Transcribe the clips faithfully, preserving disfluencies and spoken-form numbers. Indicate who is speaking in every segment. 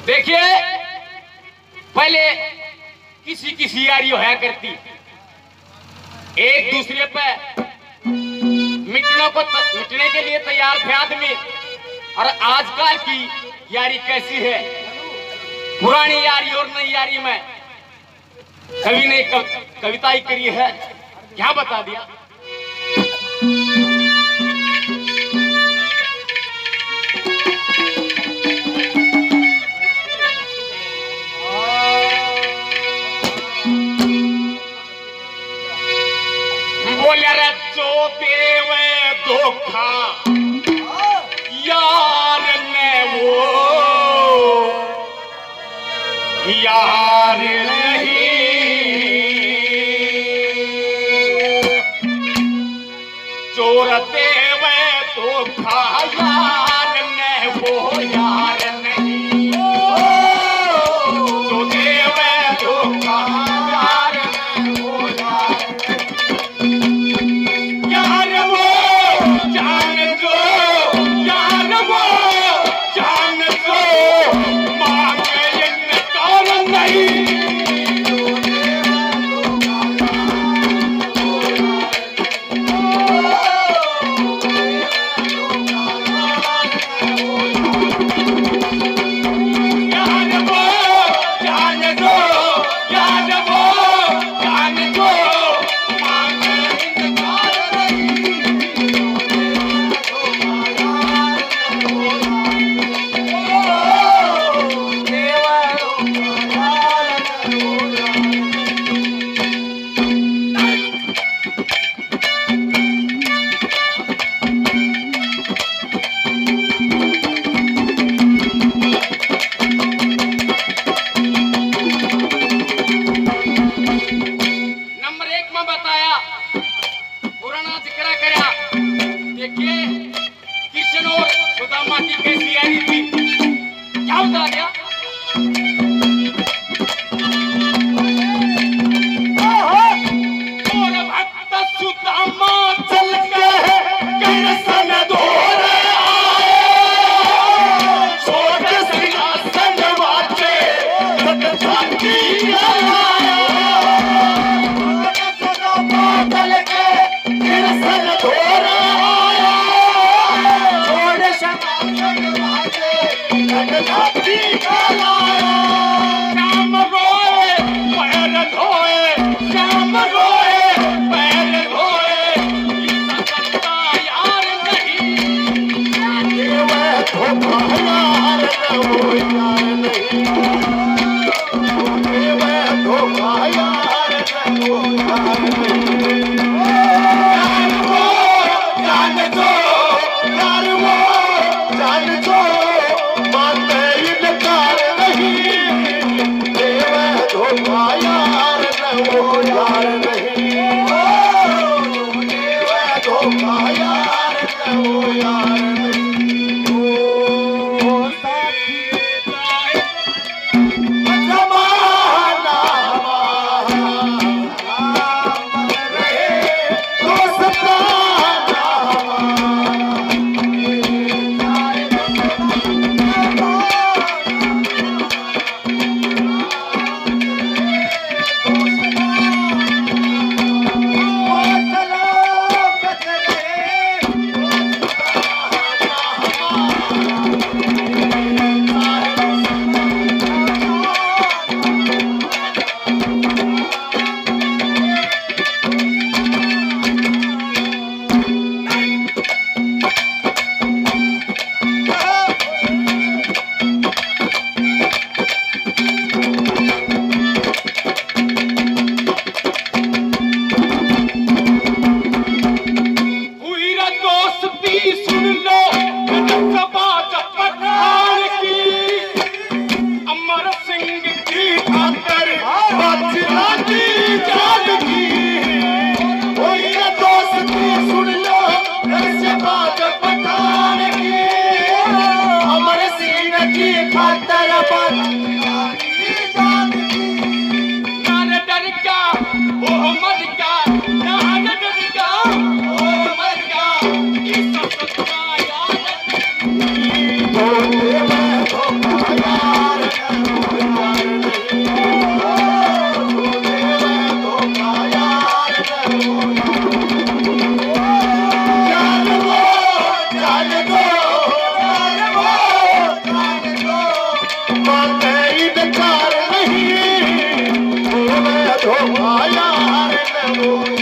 Speaker 1: देखिए पहले किसी किसी यारी होया करती, एक दूसरे पे मिटने को मिटने के लिए तैयार थे आदमी। और आजकल की यारी कैसी है, पुरानी यारी और नई यारी में कवि ने कविता ही करी है, क्या बता दिया। बोले रे जो देवे धोखा यार ने वो यार नहीं, चोर देवे धोखा यार ने वो यार नहीं, जो देवे धोखा यार ने वो यार नहीं। यार वो जान दो, यार वो जान दो, मांगे इनकार नहीं।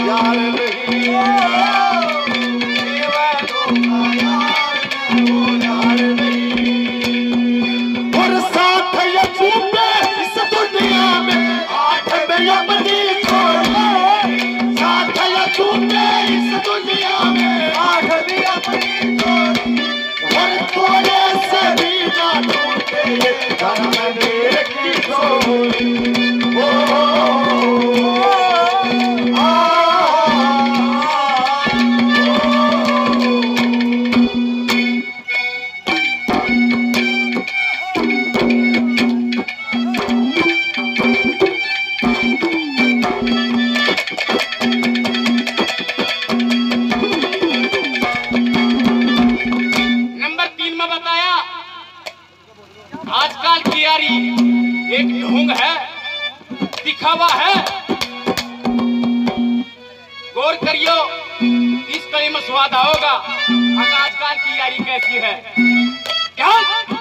Speaker 2: यार नहीं, देवे धोखा यार वो यार नहीं। और साथ ये छूटे इस दुनिया में आठ में अपनी छोड़ी, साथ ये छूटे इस दुनिया में आठ भी अपनी छोड़ी। और थोड़े से भी ना टूटे ये धर्म देव की डोरी। ओ
Speaker 1: आजकल की यारी एक ढोंग है, दिखावा है। गौर करियो, इस कड़ी में स्वाद आओगा। आजकल की यारी कैसी है क्या?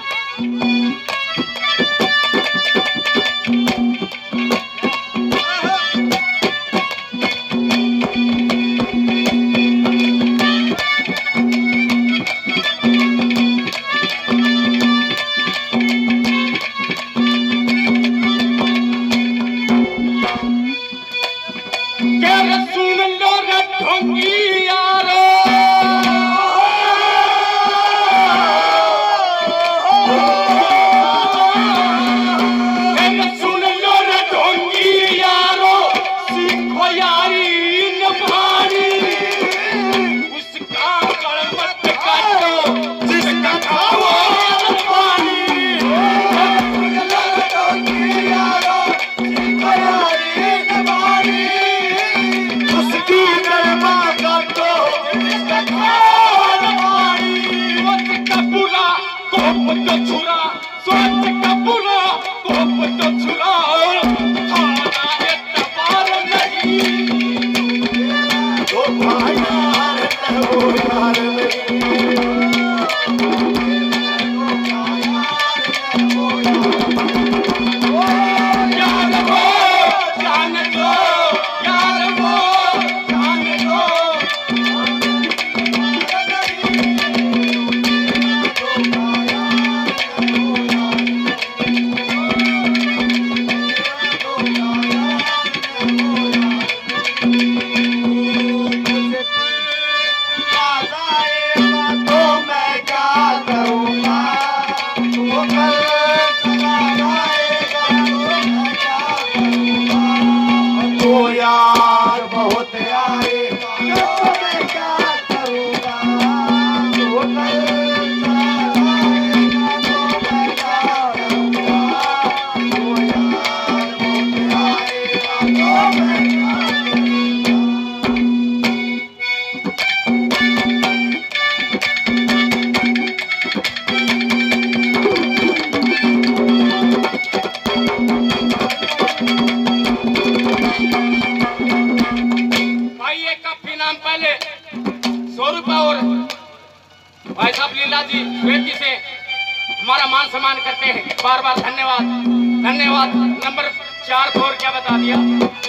Speaker 1: जी जी से हमारा मान सम्मान करते हैं। बार बार धन्यवाद धन्यवाद। नंबर चार फोर क्या बता दिया?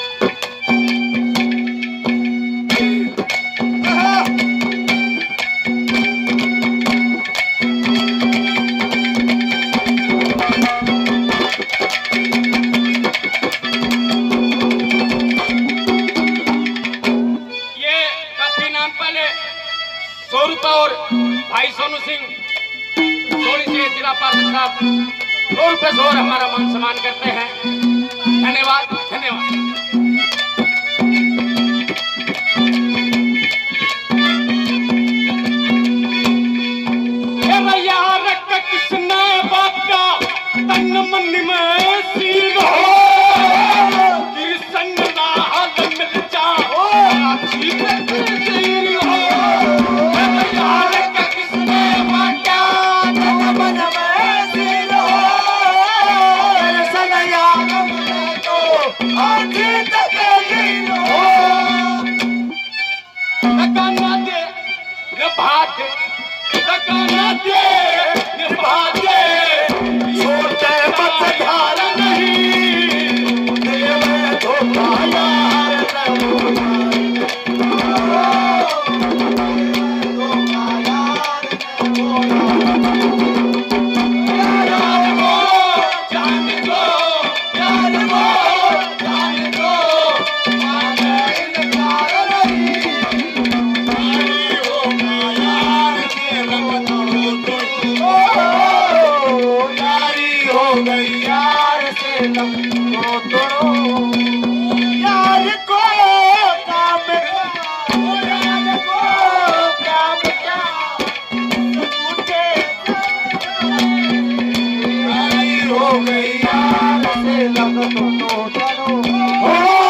Speaker 1: ये काफी नाम पहले सौ रुपये और भाई सोनू सिंह सोनी से जिला पार्षद साहब सौ रुपये से और हमारा मान सम्मान करते हैं। धन्यवाद धन्यवाद। यार किसने बाका तन मन में सील हो कृष्ण ना हाल मिल जाओ ठीक है हो। यार किसने बाका तन मन में सील हो कृष्ण यार तो आखी तक हो। तकाना दे निभा दे तकाना दे निभा दे छोटे मत यार नहीं देवे धोखा यार
Speaker 2: हो गई यार से लग तो टोटनो हो